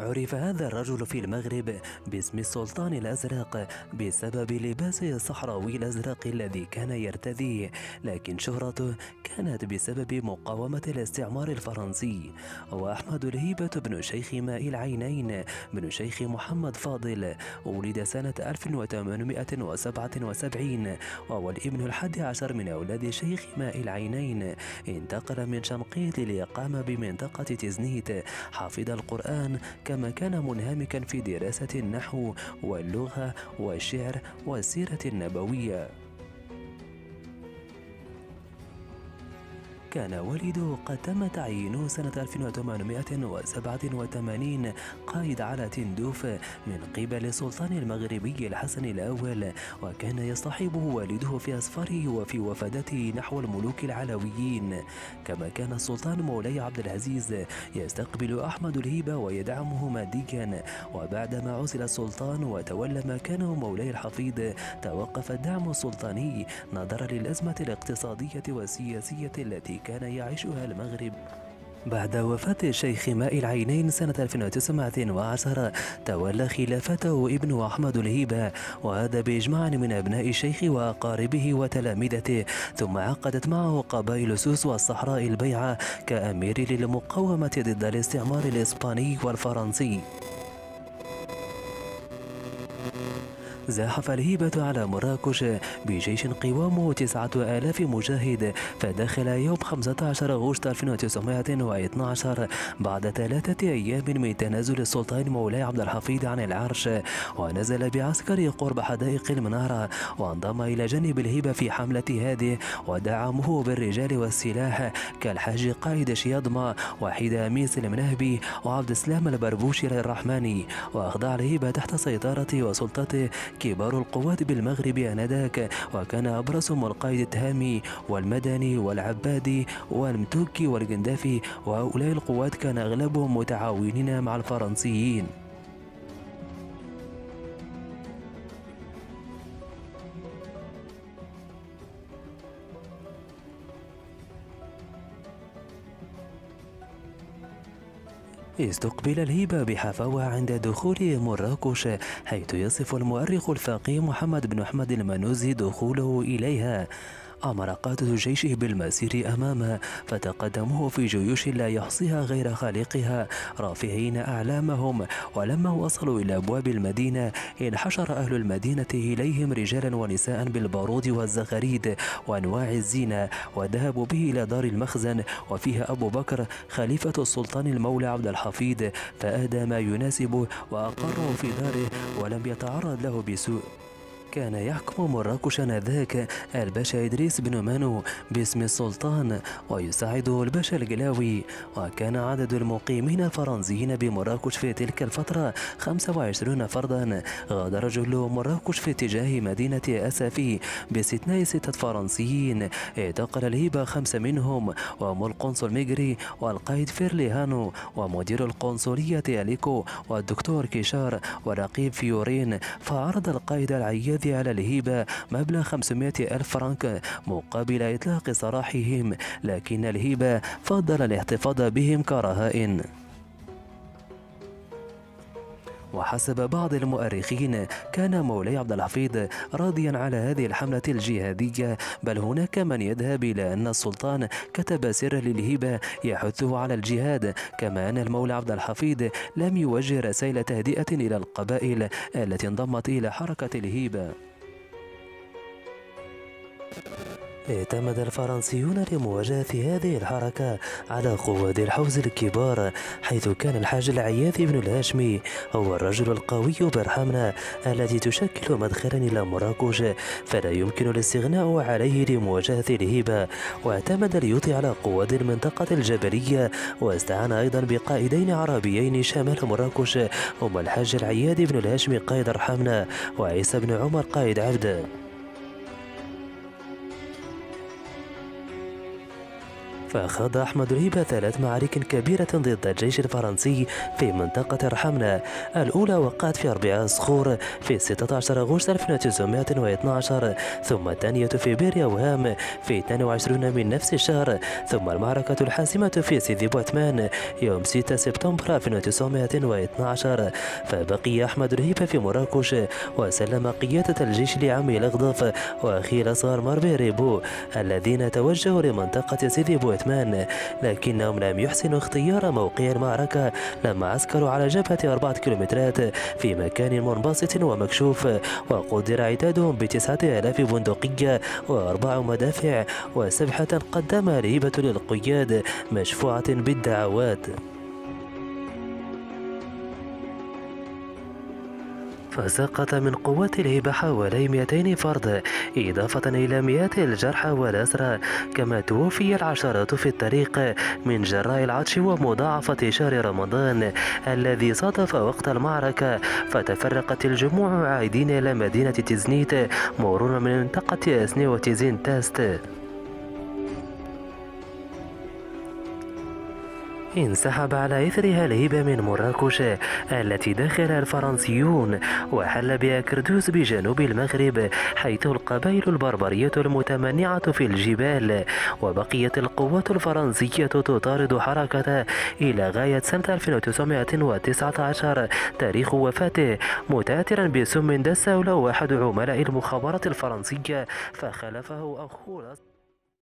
عرف هذا الرجل في المغرب باسم السلطان الأزرق بسبب لباسه الصحراوي الأزرق الذي كان يرتديه، لكن شهرته كانت بسبب مقاومة الاستعمار الفرنسي. وأحمد الهيبة بن شيخ ماء العينين بن شيخ محمد فاضل ولد سنة 1877، وهو الابن ال11 من أولاد شيخ ماء العينين. انتقل من شنقيط للإقامة بمنطقة تزنيت. حفظ القرآن كما كان منهمكا في دراسة النحو واللغة والشعر والسيرة النبوية. كان والده قد تم تعيينه سنة 1887 قائد على تندوف من قبل السلطان المغربي الحسن الأول، وكان يصطحبه والده في أسفاره وفي وفدته نحو الملوك العلويين. كما كان السلطان مولاي عبد العزيز يستقبل أحمد الهيبة ويدعمه ماديا، وبعدما عزل السلطان وتولى مكانه مولاي الحفيظ توقف الدعم السلطاني نظرا للأزمة الاقتصادية والسياسية التي كان يعيشها المغرب. بعد وفاة الشيخ ماء العينين سنة 1910 تولى خلافته ابنه أحمد الهيبة، وهذا بإجماع من أبناء الشيخ وأقاربه وتلامذته، ثم عقدت معه قبائل سوس والصحراء البيعة كأمير للمقاومة ضد الاستعمار الإسباني والفرنسي. زاحف الهيبة على مراكش بجيش قوامه 9000 مجاهد، فدخل يوم 15 أغسطس 1912 بعد 3 أيام من تنازل السلطان مولاي عبد الحفيظ عن العرش، ونزل بعسكر قرب حدائق المنارة، وانضم إلى جانب الهيبة في حملة هذه ودعمه بالرجال والسلاح كالحاج قائد شياضمة وحيد أميس المنهبي وعبد السلام البربوشي الرحماني. وأخضع الهيبة تحت سيطرته وسلطته كبار القوات بالمغرب آنذاك، وكان أبرزهم القائد التهامي والمدني والعبادي والمتوكي والقندافي، وهؤلاء القوات كان أغلبهم متعاونين مع الفرنسيين. استقبل الهيبة بحفاوة عند دخوله مراكش، حيث يصف المؤرخ الفقيه محمد بن أحمد المنوزي دخوله إليها. أمر قادة جيشه بالمسير أمامه، فتقدموه في جيوش لا يحصيها غير خالقها رافعين أعلامهم، ولما وصلوا إلى أبواب المدينة انحشر أهل المدينة إليهم رجالا ونساء بالبارود والزغاريد وأنواع الزينة، وذهبوا به إلى دار المخزن وفيها أبو بكر خليفة السلطان المولى عبد الحفيظ، فأهدى ما يناسبه وأقره في داره ولم يتعرض له بسوء. كان يحكم مراكش آنذاك الباشا إدريس بن مانو باسم السلطان، ويساعده الباشا القلاوي، وكان عدد المقيمين الفرنسيين بمراكش في تلك الفترة 25 فردا. غادر جل مراكش في اتجاه مدينة أسافي باستثناء 6 فرنسيين، اعتقل الهيبة 5 منهم، وهم القنصل ميغري والقائد فيرليهانو ومدير القنصلية أليكو والدكتور كيشار ورقيب فيورين. فعرض القائد العياذ على الهيبة مبلغ 500 ألف فرنك مقابل إطلاق سراحهم، لكن الهيبة فضل الاحتفاظ بهم كرهائن. وحسب بعض المؤرخين كان مولاي عبد الحفيظ راضيا على هذه الحملة الجهادية، بل هناك من يذهب إلى أن السلطان كتب سرا للهيبة يحثه على الجهاد، كما أن المولى عبد الحفيظ لم يوجه رسائل تهدئة إلى القبائل التي انضمت إلى حركة الهيبة. اعتمد الفرنسيون لمواجهة هذه الحركة على قواد الحوز الكبار، حيث كان الحاج العياذ بن الهاشمي هو الرجل القوي برحمنا الذي تشكل مدخلا إلى مراكش، فلا يمكن الاستغناء عليه لمواجهة الهيبة. واعتمد اليوطي على قواد المنطقة الجبلية، واستعان أيضا بقائدين عربيين شمال مراكش هما الحاج العياذ بن الهاشمي قائد رحمنا وعيسى بن عمر قائد عبده. فخاض أحمد الهيبة 3 معارك كبيرة ضد الجيش الفرنسي في منطقة الرحمنة. الأولى وقعت في 4 صخور في 16 أغسطس 1912، ثم الثانية في بئر أوهام في 22 من نفس الشهر، ثم المعركة الحاسمة في سيدي بوتمان يوم 6 سبتمبر 1912. فبقي أحمد الهيبة في مراكش وسلم قيادة الجيش لعمي الأغضف وأخيل صار مربي الذين توجهوا لمنطقة سيدي بوتمان، لكنهم لم يحسنوا اختيار موقع المعركة لما عسكروا على جبهة 4 كيلومترات في مكان منبسط ومكشوف، وقدر عدادهم ب9000 بندقية و4 مدافع وسبحة قدمها الهيبة للقياد مشفوعة بالدعوات. فسقط من قوات الهيبة حوالي 200 فرد، إضافة إلى مئات الجرحى والأسرى، كما توفي العشرات في الطريق من جراء العطش ومضاعفة شهر رمضان الذي صادف وقت المعركة. فتفرقت الجموع عائدين إلى مدينة تيزنيت مرورا من منطقة أسني وتيزين تاست. انسحب على إثرها الهيبة من مراكش التي دخلها الفرنسيون، وحل بأكردوس بجنوب المغرب، حيث القبائل البربرية المتمنعة في الجبال، وبقيت القوات الفرنسية تطارد حركته إلى غاية سنة 1919 تاريخ وفاته، متأثرا بسم دسه له أحد عملاء المخابرات الفرنسية فخلفه أخوه.